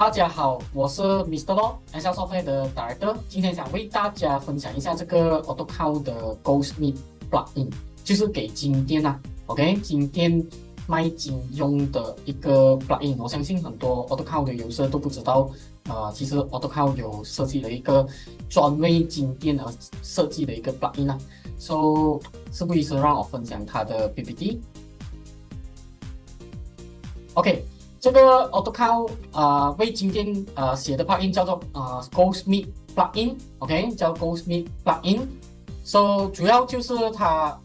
大家好，我是 Mr. Law，SL Software 的 Director。今天想为大家分享一下这个 AutoCount 的 Goldsmith Plugin，就是给金店OK，金店卖金用的一个 Plugin。我相信很多 AutoCount 的 user 都不知道，其实 AutoCount 有设计了一个专为金店而设计的一个 Plugin So，事不宜迟，让我分享它的 PPT。OK。这个 AutoCount 为金店写的 plugin 叫做Goldsmith Plugin，OK，叫 Goldsmith Plugin。So 主要就是它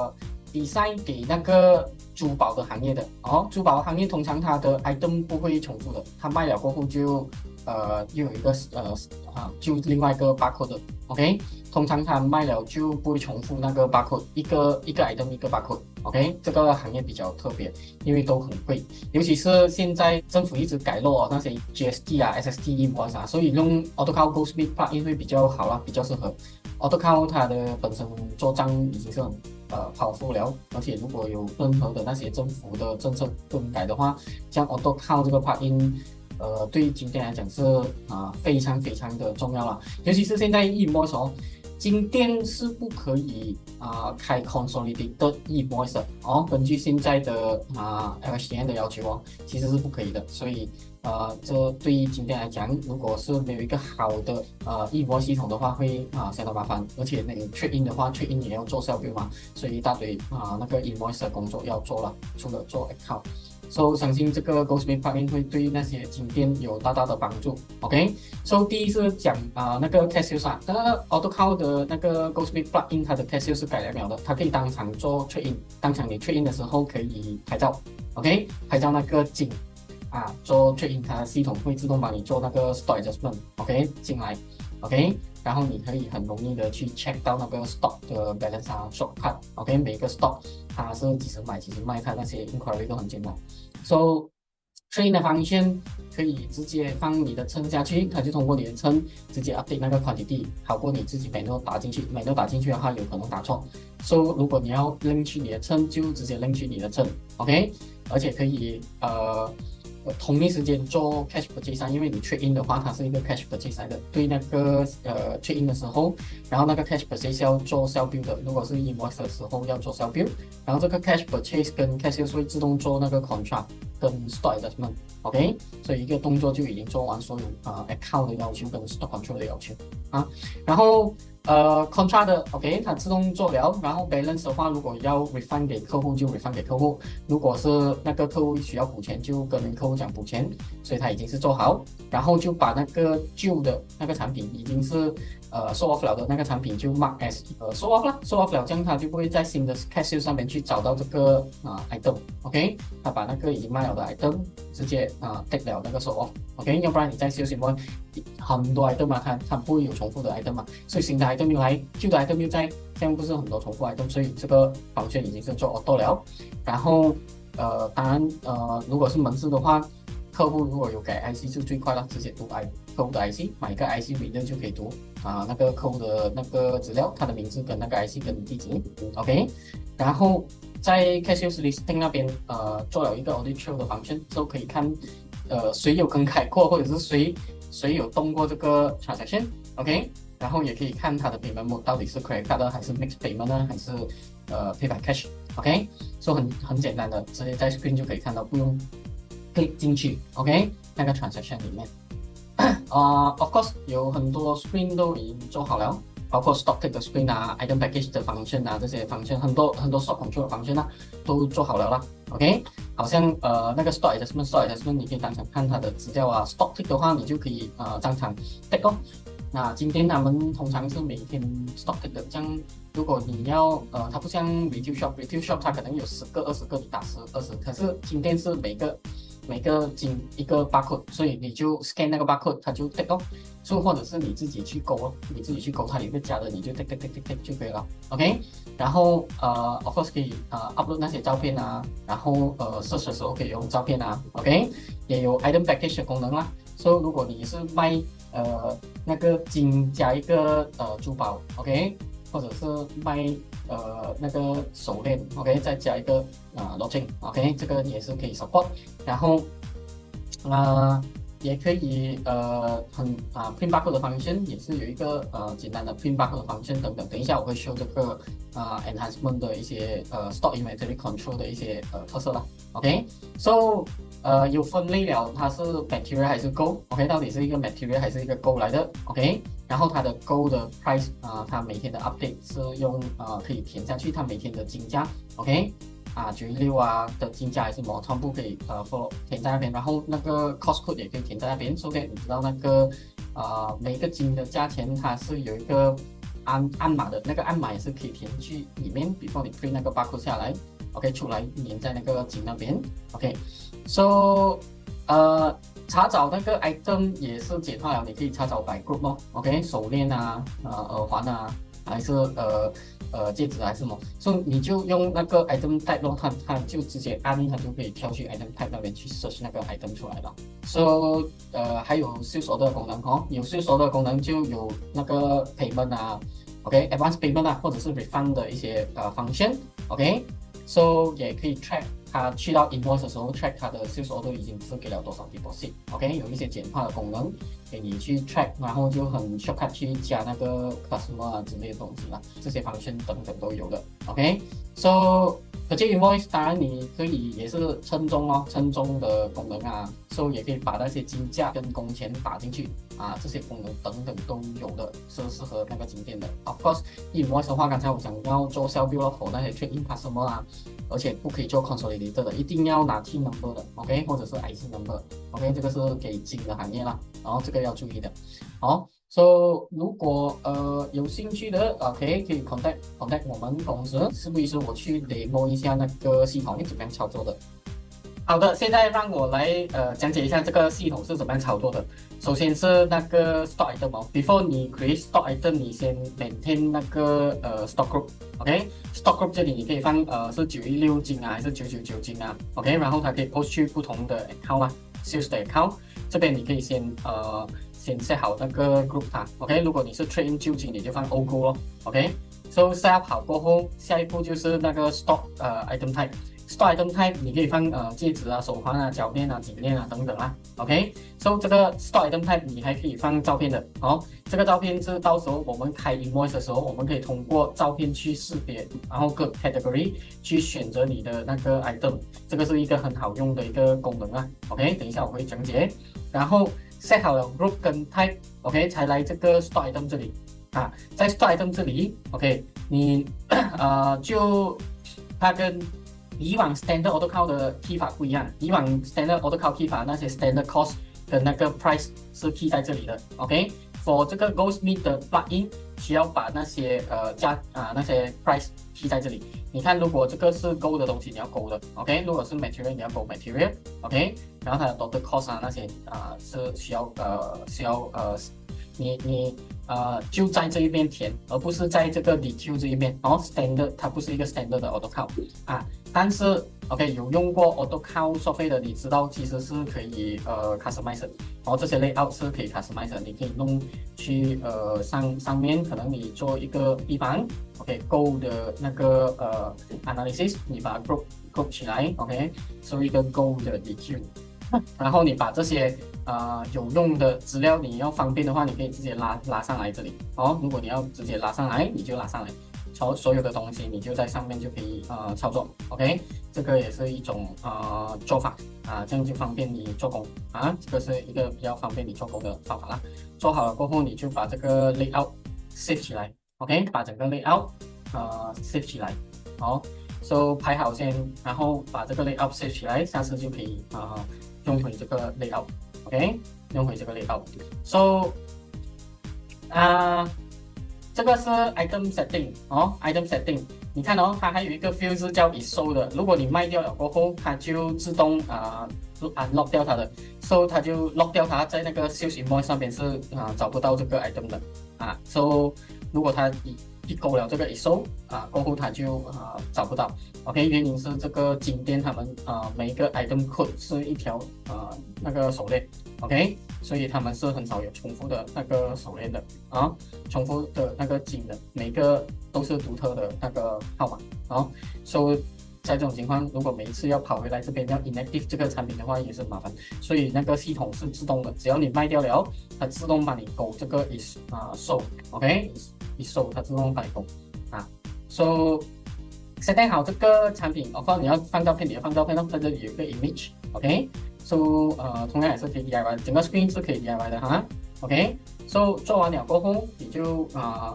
design 给那个珠宝的行业的珠宝行业通常它的 item 不会重复的，它卖了过后就又有一个就另外一个 barcode 的 OK， 通常它卖了就不会重复那个 barcode， 一个 item 一个 barcode OK， 这个行业比较特别，因为都很贵，尤其是现在政府一直改落那些 GST SST invoice所以用 AutoCount Goldsmith Plugin 会比较好啦，比较适合。AutoCount 它的本身做账已经是很powerful了，而且如果有任何的那些政府的政策更改的话，像 AutoCount 这个 Plugin。对金店来讲是非常非常的重要了，尤其是现在 invoice金店是不可以开 consolidated invoice 的根据现在的LHDN 的要求其实是不可以的，所以这对于金店来讲，如果是没有一个好的invoice 系统的话，会相当麻烦，而且那个 trade in 的话，trade in 也要做销标嘛，所以一大堆那个 invoice 的工作要做了，除了做 account。So 相信这个 Goldsmith Plugin 会对那些金店有大大的帮助。OK，So 第一是讲那个 cash sales 那个 AutoCount 的那个 Goldsmith Plugin 它的 cash sales 是改了的，它可以当场做 trade in， 当场你 trade in 的时候可以拍照 ，OK， 拍照那个金做 trade in， 它的系统会自动帮你做那个 stock adjustment OK 进来 OK。然后你可以很容易的去 check 到那个 stock 的 balance shortcut OK， 每个 stock 它是几时买几时卖，它那些 inquiry 都很简单。So trade in 的function可以直接放你的称下去，它就通过你的称直接 update 那个 quantity， 好过你自己manual打进去，manual打进去的话有可能打错。So 如果你要 link 去你的称，就直接 link 去你的称 OK， 而且可以同一时间做 cash purchase 因为你 trade in 的话，它是一个 cash purchase 来的。对那个trade in 的时候，然后那个 cash purchase 要做 sell bill 的，如果是 invoice 的时候要做 sell bill， 然后这个 cash purchase 跟 cash sales 会自动做那个 contract 跟 stock adjustment OK， 所以一个动作就已经做完所有account 的要求跟 stock control 的要求然后contract 的 OK， 它自动做了，然后 balance 的话，如果要 refund 给客户就 refund 给客户，如果是那个客户需要补钱，就跟客户讲补钱，所以它已经是做好，然后就把那个旧的那个产品已经是sold off 了的那个产品就 mark as sold off 了，sold off 了，这样它就不会在新的 cash sale 上面去找到这个item OK， 它把那个已经卖了的 item 直接take 了那个 sold off OK， 要不然你在 sales invoice 很多 item 它不会有重复的 item 所以新的 item 又来，旧的 item 又在，这样不是很多重复 item， 所以这个方圈已经是做 auto 了。然后当然如果是门市的话，客户如果有改 IC 是最快了，直接读客户的 IC， 买一个 IC reader 就可以读那个客户的那个资料，他的名字跟那个 IC 跟地址 OK， 然后在 cash sales listing 那边做了一个 audit trail 的方圈，就可以看谁有更改过，或者是谁有动过这个 transaction OK， 然后也可以看它的 payment mode 到底是 credit card 还是 mixed payment 呢，还是pay by cash OK， 所以很简单的，直接在 screen 就可以看到，不用 click 进去 OK 那个 transaction 里面of course 有很多 screen 都已经做好了，包括 stock take 的 screen item package 的 function 这些 function 很多 stock control 的 function 都做好了啦 OK， 好像那个 stock adjustment 你可以当场看它的资料stock take 的话你就可以当场 take 那今天他们通常是每天 stock take 的，这样如果你要它不像 retail shop 它可能有10个20个你打10 20，可是今天是每个一个 barcode， 所以你就 scan 那个 barcode 它就 take 或者是你自己去勾它有一个加的你就 take 就可以了 OK， 然后of course 可以upload 那些照片然后search 的时候可以用照片OK， 也有 item package 的功能啦，所以如果你是卖那个金加一个珠宝 OK， 或者是卖那个手链 OK， 再加一个lodging OK， 这个也是可以 support。然后也可以print barcode 的 function 也是有一个简单的 print barcode 的 function 等等。等一下我会 show 这个enhancement 的一些stock inventory control 的一些特色啦。OK，so 有分类了，它是 material 还是 gold？OK，到底是一个 material 还是一个 gold 来的？OK，然后它的 gold 的 price 它每天的 update 是用可以填下去，它每天的金价 OK。916的金价还是什么，全部可以follow 填在那边，然后那个 cost code 也可以填在那边，所以你知道那个每个金的价钱它是有一个暗码的，那个暗码也是可以填进去里面 ，before 你 print 那个 barcode 下来 ，OK 出来粘在那个金那边 ，OK，so 查找那个 item 也是简化了，你可以查找 by group 咯 ，OK 手链耳环还是戒指还是什么，所以你就用那个 item type 咯，它就直接按，它就可以跳去 item type 那边去 search 那个 item 出来了。So 还有 sales order 的功能有 sales order 的功能就有那个 payment OK，advance payment 或者是 refund 的一些function，OK，so 也可以 track 它去到 invoice 的时候 track 它的 sales order 已经是给了多少 deposit，OK，有一些简化的功能给你去 track， 然后就很 shortcut 去加那个 customer 之类的东西啦，这些 function 等等都有的 ，OK，so 可见 invoice 当然你可以也是称重称重的功能所以也可以把那些金价跟工钱打进去这些功能等等都有的，是适合那个景点的。Of course invoice 的话，刚才我讲要做 sell bill 和那些 trade in customer而且不可以做 consolidated 的，一定要拿 T number 的 ，OK， 或者是 IC number，OK， 这个是给金的行业啦，然后这个要注意的。好，so 如果有兴趣的，OK， 可以 contact 我们公司，事不宜迟，我去 demo 一下那个系统怎么样操作的。好的，现在让我来讲解一下这个系统是怎么样操作的。首先是那个 stock item before 你 create stock item， 你先 maintain 那个stock group，OK，stock group 这里你可以放是916金还是999金OK， 然后它可以 post 去不同的 account sales 的 account， 这边你可以先 set 好那个 group OK， 如果你是 trade in 旧金，你就放 O group 咯 OK，so set up 好过后，下一步就是那个 stock item type。Stock item type 你可以放戒指手环脚链颈链等等OK，so 这个 stock item type 你还可以放照片的这个照片是到时候我们开 invoice 的时候，我们可以通过照片去识别，然后各 category 去选择你的那个 item， 这个是一个很好用的一个功能OK， 等一下我会讲解。然后 set 好了 group 跟 type OK， 才来这个 stock item 这里在 stock item 这里 OK， 你就它跟以往 standard auto count 的 key 法不一样，以往 standard auto count key 法那些 standard cost 跟那个 price 是 key 在这里的 ，OK。For 这个 Goldsmith 的 plugin 需要把那些那些 price key 在这里。你看，如果这个是 gold 的东西，你要 gold 的 ，OK。如果是 material， 你要 gold material，OK。然后它的 total cost 那些是需要你就在这一边填，而不是在这个 detail 这一边。standard 它不是一个 standard 的 auto count 但是 OK 有用过 auto count software 的，你知道其实是可以customize 的，这些 layout 是可以 customize 的，你可以弄去上面可能你做一个地方 OK，Go 的那个analysis， 你把 group 起来 OK， 做一个 Go 的 detail。然后你把这些有用的资料，你要方便的话，你可以直接拉上来这里如果你要直接拉上来，你就拉上来，所有的东西你就在上面就可以操作 OK， 这个也是一种做法这样就方便你做工这个是一个比较方便你做工的方法啦。做好了过后，你就把这个 layout save 起来 OK， 把整个 layout save 起来so 排好先，然后把这个 layout save 起来，下次就可以用回这个 layout OK， 用回这个 layout so 这个是 item setting item setting， 你看它还有一个 field 是叫 is sold 的，如果你卖掉了过后，它就自动unlock 掉它的， so 它就 lock 掉它，在那个 sales invoice 上边是找不到这个 item 的so 如果它一勾了这个 is sold 过后它就找不到 OK， 原因是这个金店他们每一个 item code 是一条那个手链 OK， 所以他们是很少有重复的那个手链的重复的那个金的，每个都是独特的那个号码so 在这种情况，如果每一次要跑回来这边要 inactive 这个产品的话，也是麻烦。所以那个系统是自动的，只要你卖掉了，它自动帮你勾这个 is sold，OK， is sold， 它自动帮你勾啊。So set 定好这个产品，你要放照片，你要放照片，在这里有一个 image，OK。So 同样也是可以 DIY， 整个 screen 是可以 DIY 的哈。OK，So 做完了过后，你就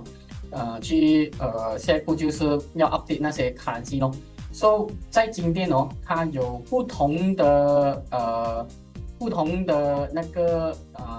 下一步就是要 update 那些currency咯。So 在今天哦，它有不同的那个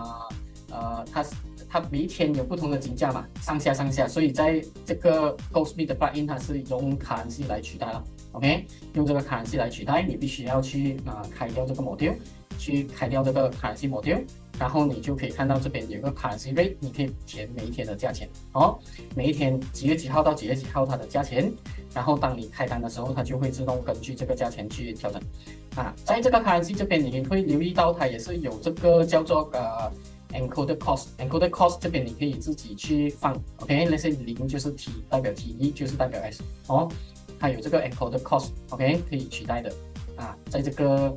它每一天有不同的金价嘛，上下，所以在这个 Ghostmeet 的 plugin 它是用 currency 来取代了。OK， 用这个 currency 来取代，你必须要去开掉这个 module， 去开掉这个 currency module， 然后你就可以看到这边有个 currency rate， 你可以填每一天的价钱每一天几月几号到几月几号它的价钱，然后当你开单的时候，它就会自动根据这个价钱去调整在这个 currency 这边你会留意到它也是有这个叫做encoded cost，encoded cost 这边你可以自己去放 ，OK， 那些0就是 T 代表 T1 就是代表 S 它有这个 encoded cost，OK， 可以取代的在这个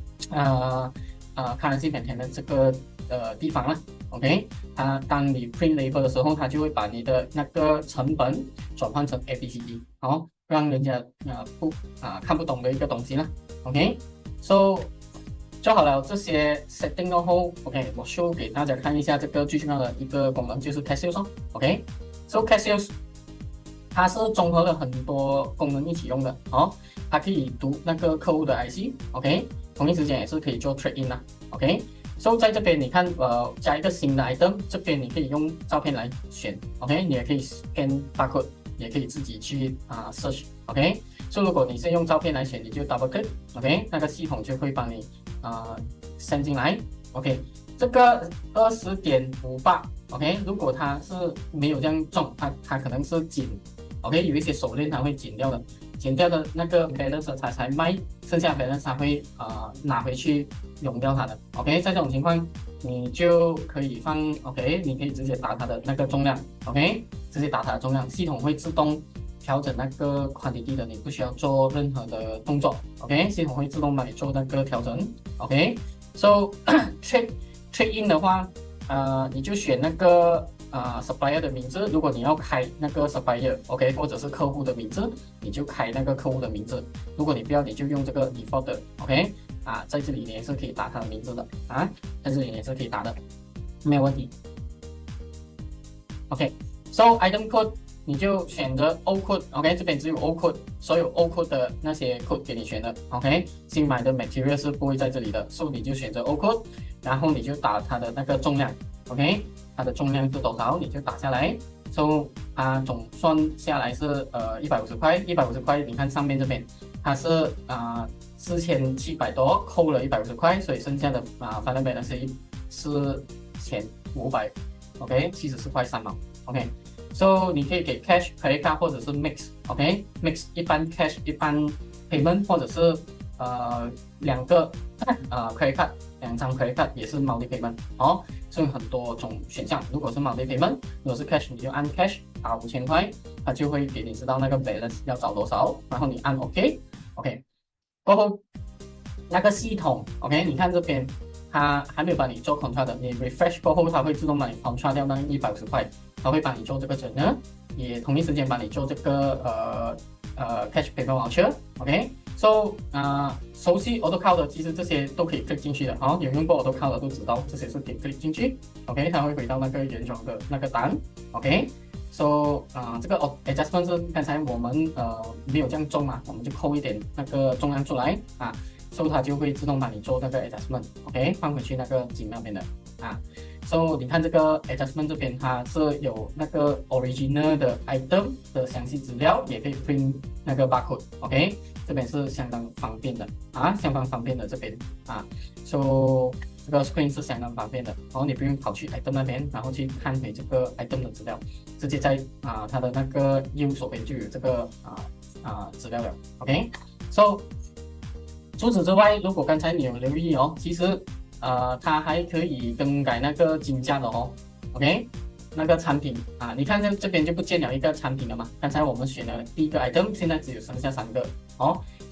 currency maintain 的这个地方啦 ，OK， 当你 print label 的时候，它就会把你的那个成本转换成 ABCD， 让人家看不懂的一个东西啦 ，OK，So 做好了这些 setting 过后 ，OK， 我 show 给大家看一下这个最重要的一个功能，就是 cash sales OK，So cash sales 它是综合了很多功能一起用的它可以读那个客户的 IC，OK， 同一时间也是可以做 trade in 啦 ，OK，So 在这边你看加一个新的 item， 这边你可以用照片来选 ，OK， 你也可以 scan barcode， 也可以自己去search OK，So 如果你是用照片来选，你就 double click OK， 那个系统就会帮你send 进来 OK， 这个20.58 OK， 如果它是没有这样重，它可能是紧 OK， 有一些手链它会剪掉的那个 balance 它才卖，剩下 balance 它会拿回去用掉它的 OK， 在这种情况你就可以放 OK， 你可以直接打它的那个重量 OK， 直接打它的重量，系统会自动调整那个 quantity 的，你不需要做任何的动作 OK， 系统会自动帮你做那个调整 OK，So trade in 的话你就选那个supplier 的名字，如果你要开那个 supplier OK， 或者是客户的名字，你就开那个客户的名字，如果你不要，你就用这个 default 的 OK， 在这里你也是可以打他的名字的在这里你也是可以打的，没有问题 OK，So item code 你就选择 O code OK， 这边只有 O code， 所有 O code 的那些 code 给你选的 OK， 新买的 material 是不会在这里的，所以你就选择 O code， 然后你就打它的那个重量 OK， 它的重量是多少你就打下来，So 它总算下来是150块，你看上面这边它是4700多，扣了150块，所以剩下的final balance是1500 OK， 74块3毛 OK。So 你可以给 cash credit card 或者是 mix OK，mix 一般 cash 一般 payment， 或者是两个credit card， 2张 credit card 也是 multi payment 所以很多种选项。如果是 multi payment， 如果是 cash 你就按 cash 打5000块，它就会给你知道那个 balance 要找多少，然后你按 OK 过后那个系统 OK， 你看这边它还没有帮你做 contract 的，你 refresh 过后它会自动帮你 contract 掉那150块。它会帮你做这个整呢，也同一时间帮你做这个cash payment voucher OK，So 熟悉 AutoCount 的其实这些都可以 click 进去的有用过 AutoCount 的都知道这些是可以 click 进去 OK， 它会回到那个原装的那个单 OK，So 这个 adjustment 是刚才我们没有这样重嘛，我们就扣一点那个重量出来So 它就会自动帮你做那个 adjustment OK， 放回去那个井那边的So 你看这个 adjustment 这边它是有那个 original 的 item 的详细资料，也可以 print 那个 barcode OK， 这边是相当方便的相当方便的这边So 这个 screen 是相当方便的，然后你不用跑去 item 那边，然后去看回这个 item 的资料，直接在它的那个右手边就有这个资料了 OK，So 除此之外，如果刚才你有留意其实它还可以更改那个金价的OK， 那个产品你看这边就不见了一个产品了嘛，刚才我们选了第一个 item， 现在只有剩下3个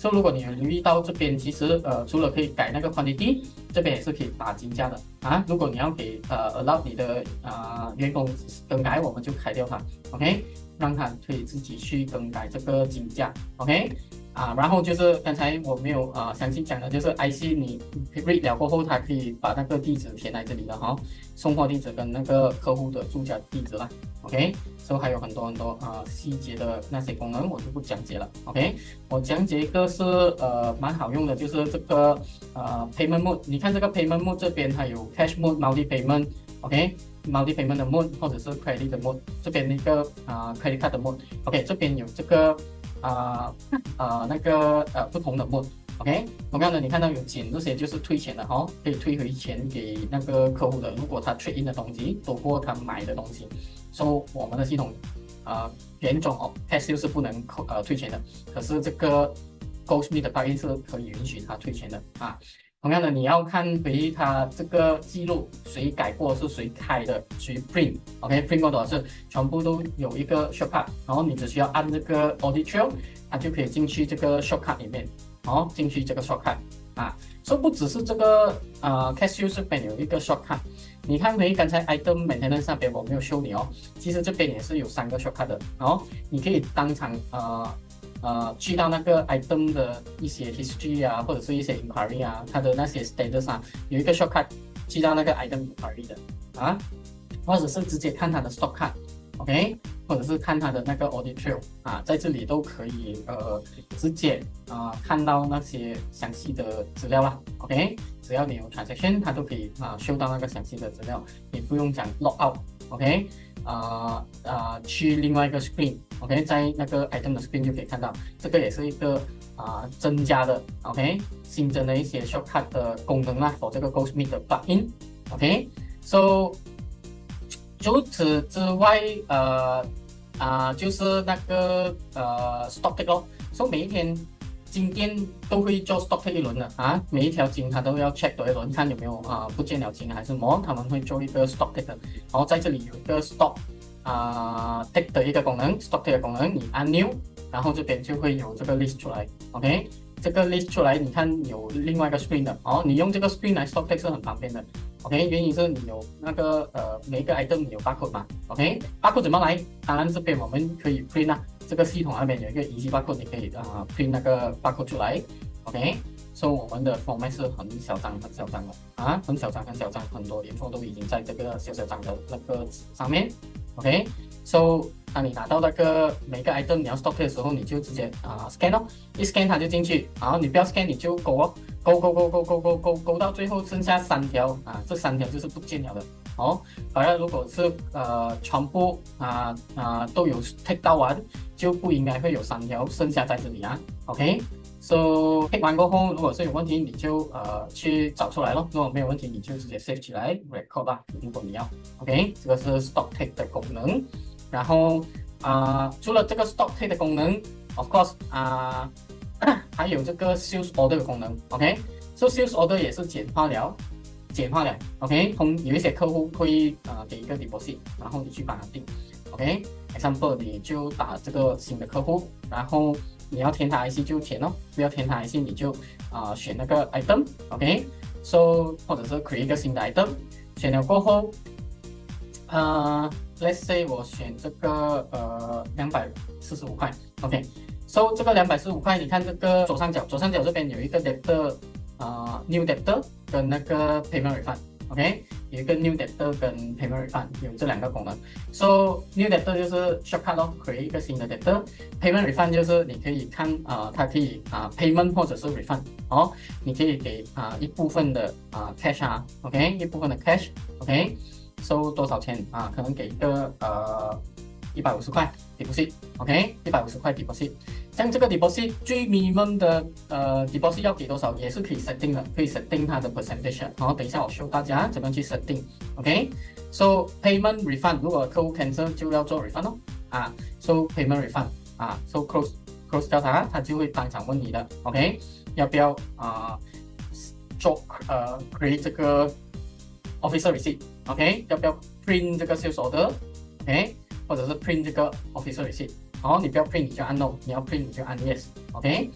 所以如果你有留意到这边，其实除了可以改那个 quantity， 这边也是可以打金价的啊。如果你要给allow 你的员工更改，我们就开掉它 ，OK， 让他可以自己去更改这个金价 ，OK。然后就是刚才我没有详细讲的，就是 IC 你 read 了过后，它可以把那个地址填在这里了哈，送货地址跟那个客户的住家地址啦 ，OK， 所以还有很多细节的那些功能我就不讲解了 ，OK， 我讲解一个是蛮好用的，就是这个payment mode， 你看这个 payment mode 这边它有 cash mode、multi payment，OK，multi payment 的 mode 或者是 credit 的 mode， 这边那个credit card 的 mode，OK， 这边有这个不同的 mode，OK， 同样的你看到有减这些就是退钱的哈，可以退回钱给那个客户的，如果他 trade in 的东西多过他买的东西，所以我们的系统原种cash sale 是不能退钱的，可是这个 GoSmith 的 plugin 是可以允许他退钱的啊。同样的，你要看回它这个记录，谁改过是谁开的，谁 print，OK，print 过多少次，全部都有一个 shortcut， 然后你只需要按这个 audit trail， 它就可以进去这个 shortcut 里面，进去这个 shortcut 所以不只是这个cash sale 这边有一个 shortcut， 你看回刚才 item maintenance 那边我没有 show 你其实这边也是有3个 shortcut 的，你可以当场去到那个 item 的一些 history 或者是一些 inquiry 它的那些 status 有一个 shortcut 去到那个 item inquiry 的或者是直接看它的 stock card，OK， 或者是看它的那个 audit trail 在这里都可以直接看到那些详细的资料啦 ，OK， 只要你有 transaction， 它都可以show 到那个详细的资料，你不用讲 log out，OK。去另外一个 screen，OK， 在那个 item 的 screen 就可以看到，这个也是一个增加的 ，OK， 新增的一些 shortcut 的功能for 这个 GoSmith 的 plugin，OK，so 除此之外，就是那个stock take 咯，所以每一天金店都会做 stock take 一轮的每一条金它都要 check 多一轮，看有没有不见了金还是什么，他们会做一个 stock take 的。然后在这里有一个 stock take 的一个功能 ，stock take 的功能，你按 new， 然后这边就会有这个 list 出来 ，OK， 这个 list 出来，你看有另外一个 screen 的，你用这个 screen 来 stock take 是很方便的 ，OK， 原因是你有那个每一个 item 你有 barcode 嘛 ，OK，barcode 怎么来？当然这边我们可以 print 这个系统那边有一个 easy barcode， 你可以print 那个 barcode 出来 ，OK， 所以我们的 format 是很小张的很小张，很多info都已经在这个小张的那个纸上面 ，OK，so 当你拿到那个每个 item 你要 stock 的时候，你就直接scan 一 scan 它就进去，然后你不要 scan 你就勾到最后剩下3条这3条就是不见了的。反而如果是全部都有 take 到完，就不应该会有3条剩下在这里OK，so take 完过后，如果是有问题，你就去找出来咯。如果没有问题，你就直接 save 起来 record 吧。如果你要 OK， 这个是 stock take 的功能。然后除了这个 stock take 的功能 ，of course 还有这个 sales order 的功能 OK，so sales order 也是简化了 OK， 有一些客户会给一个 deposit， 然后你去帮他订 OK，example 你就打这个新的客户，然后你要填他 IC 就填不要填他 IC 你就选那个 item OK，so 或者是 create 一个新的 item， 选了过后let's say 我选这个245块 OK，so 这个245块，你看这个左上角这边有一个 debtor new debtor 跟那个 payment refund OK， 有一个 new debtor 跟 payment refund 有这2个功能。So new debtor 就是 shortcut create 一个新的 debtor，payment refund 就是你可以看它可以payment 或者是 refund 你可以给一部分的cash OK， 一部分的 cash OK， 收多少钱可能给一个150块 deposit OK， 150块 deposit。像这个 deposit 最 minimum 的deposit 要给多少也是可以 setting 的，可以 setting 它的 percentage。然后等一下我 show 大家怎么去 setting。OK，so payment refund 如果客户 cancel 就要做 refund so payment refund so close 掉它就会当场问你的 OK， 要不要做create 这个 officer receipt OK， 要不要 print 这个 sales order OK， 或者是 print 这个 officer receipt。你不要 print 你就按 no， 你要 print 你就按 yes，OK，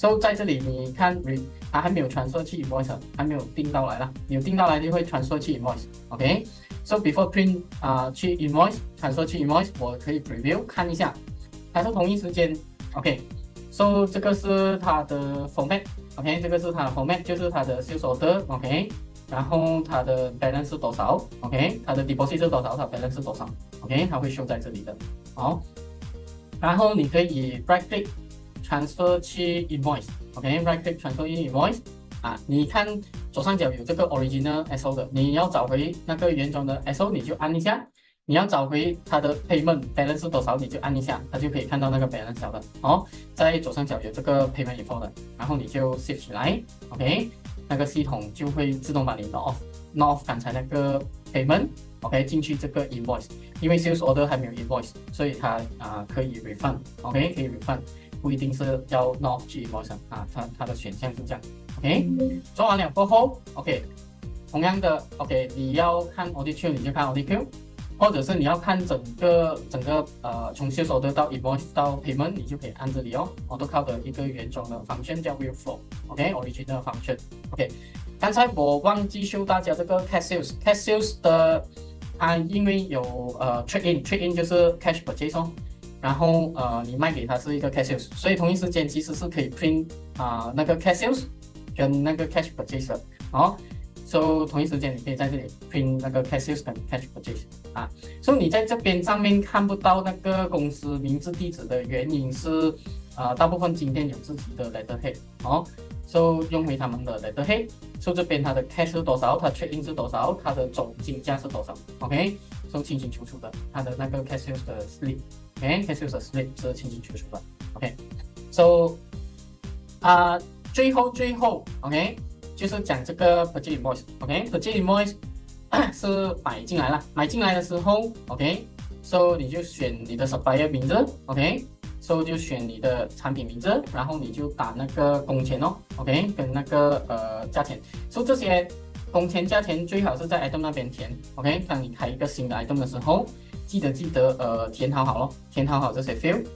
So 在这里你看它还没有transfer 去 invoice， 还没有订到来啦，你有订到来就会 transfer 去 invoice。OK，So before print 去 invoice transfer 去 invoice， 我可以 preview 看一下，它是同一时间。OK，So 这个是它的 format。OK， 这个是它的 format， 就是它的 sales order。OK， 然后它的 balance 是多少 ？OK， 它的 deposit 是多少？它 balance 是多少 ？OK， 它会 show 在这里的。好，然后你可以 right click transfer 去 invoice。OK，right click transfer 去 invoice。你看左上角有这个 original SO 的，你要找回那个原装的 SO， 你就按一下。你要找回它的 payment balance 是多少，你就按一下，它就可以看到那个 balance 了的。在左上角有这个 payment info 的，然后你就 save 起来。OK， 那个系统就会自动把你 knock off 刚才那个 payment。OK， 进去这个 invoice， 因为 sales order 还没有 invoice， 所以它可以 refund。OK， 可以 refund， 不一定是要 knock off 去 invoice 它的选项是这样。OK， 做完了过后 ，OK， 同样的 ，OK， 你要看 audit trail 你就看 audit trail。或者是你要看整个从 sales order 到 invoice 到 payment， 你就可以按这里AutoCAD 的一个原装的 function 叫 Wheel Flow。OK，original function。OK， 刚才我忘记 show 大家这个 cash sales 的，它因为有trade in 就是 cash purchase然后你卖给他是一个 cash sales， 所以同一时间其实是可以 print 那个 cash sales 跟那个 cash purchase 的。So 同一时间你可以在这里 print 那个 cash sales 跟 cash purchase。So 你在这边上面看不到那个公司名字地址的原因是大部分金店有自己的 letterhead。So 用回他们的 letterhead。So 这边它的 cash 是多少，它 trade in 是多少，它的总金价是多少。OK，So 清清楚楚的，它的那个 cash sales 的 slip。OK，cash sales 的 slip 是清清楚楚的。OK，So 最后 OK。就是讲这个 purchase invoice。OK，purchase invoice 是买进来了，买进来的时候 ，OK，so 你就选你的 supplier 名字 ，OK，so 就选你的产品名字，然后你就打那个工钱OK，跟那个价钱。so 这些工钱价钱最好是在 item 那边填 ，OK， 当你开一个新的 item 的时候，记得填好填好这些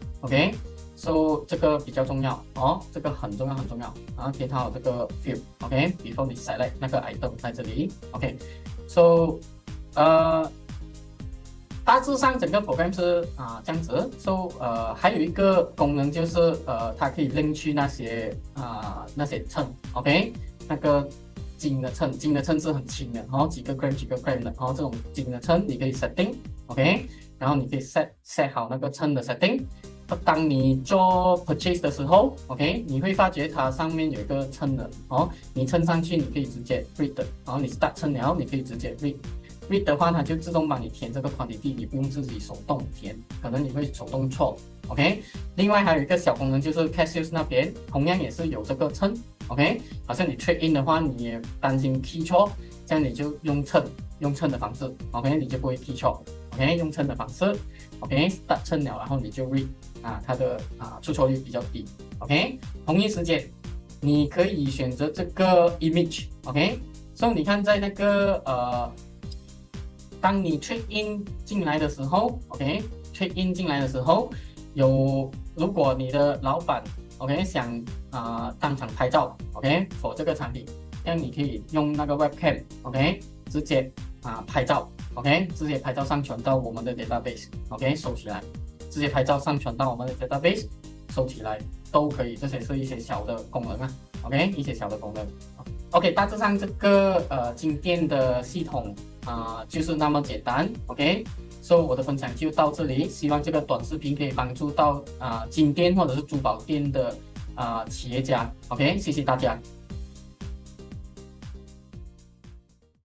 field，OK。So 这个比较重要这个很重要，填好这个 field，OK，before 你 select 那个 item 在这里 ，OK，So 大致上整个 program 是这样子。So 还有一个功能就是它可以 link 去那些秤 ，OK， 那个金的秤是很轻的，几个 gram 的，这种金的秤你可以 setting，OK， 然后你可以 set 好那个秤的 setting。当你做 purchase 的时候 ，OK， 你会发觉它上面有一个称的你称上去，你可以直接 read 的，然后你 start 称了，你可以直接 read 的话，它就自动帮你填这个 quantity， 你不用自己手动填，可能你会手动错 ，OK。另外还有一个小功能就是 cash sales 那边同样也是有这个称 ，OK， 好像你 trade in 的话，你也担心 key 错，这样你就用称的方式 ，OK， 你就不会 key 错 ，OK， 用称的方式 ，OK，start 称了，然后你就 read。它的出错率比较低 ，OK。同一时间，你可以选择这个 image，OK。所以你看在那个当你 trade in 进来的时候 ，OK，trade in 进来的时候，如果你的老板 OK 想当场拍照 OK，for 这个产品，这样你可以用那个 webcam OK 直接拍照 OK， 直接拍照上传到我们的 database OK 收起来。直接拍照上传到我们的 database 收起来都可以，这些是一些小的功能OK， 一些小的功能 OK， 大致上这个金店的系统就是那么简单 OK，so 我的分享就到这里，希望这个短视频可以帮助到金店或者是珠宝店的企业家 OK， 谢谢大家。